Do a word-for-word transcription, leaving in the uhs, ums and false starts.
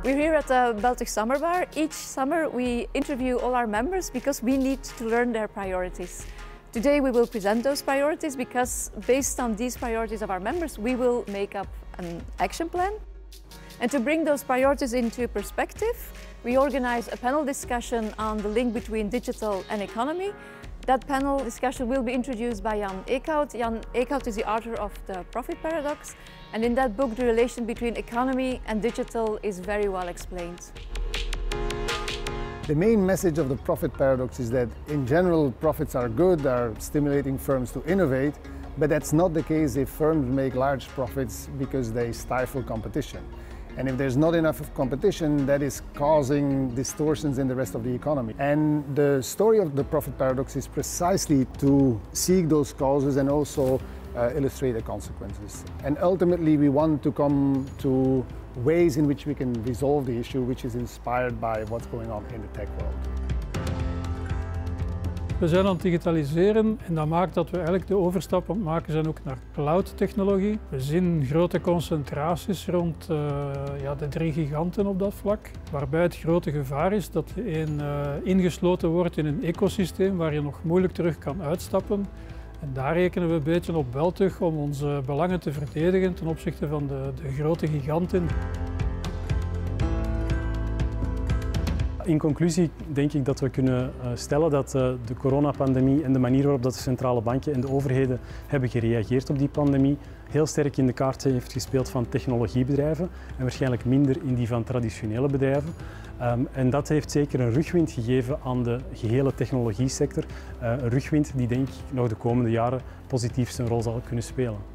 We're here at the Baltic Summer Bar. Each summer we interview all our members because we need to learn their priorities. Today we will present those priorities because based on these priorities of our members we will make up an action plan. And to bring those priorities into perspective, we organize a panel discussion on the link between digital and economy. That panel discussion will be introduced by Jan Eekhout. Jan Eekhout is the author of The Profit Paradox, and in that book the relation between economy and digital is very well explained. The main message of The Profit Paradox is that in general profits are good, are stimulating firms to innovate, but that's not the case if firms make large profits because they stifle competition. And if there's not enough of competition, that is causing distortions in the rest of the economy. And the story of The Profit Paradox is precisely to seek those causes and also uh, illustrate the consequences. And ultimately we want to come to ways in which we can resolve the issue, which is inspired by what's going on in the tech world. We zijn aan het digitaliseren en dat maakt dat we eigenlijk de overstap aan het maken zijn ook naar cloud-technologie. We zien grote concentraties rond uh, ja, de drie giganten op dat vlak, waarbij het grote gevaar is dat je een, uh, ingesloten wordt in een ecosysteem waar je nog moeilijk terug kan uitstappen. En daar rekenen we een beetje op Beltug om onze belangen te verdedigen ten opzichte van de, de grote giganten. In conclusie denk ik dat we kunnen stellen dat de coronapandemie en de manier waarop dat de centrale banken en de overheden hebben gereageerd op die pandemie heel sterk in de kaart heeft gespeeld van technologiebedrijven en waarschijnlijk minder in die van traditionele bedrijven. Um, en dat heeft zeker een rugwind gegeven aan de gehele technologiesector. Uh, een rugwind die denk ik nog de komende jaren positief zijn rol zal kunnen spelen.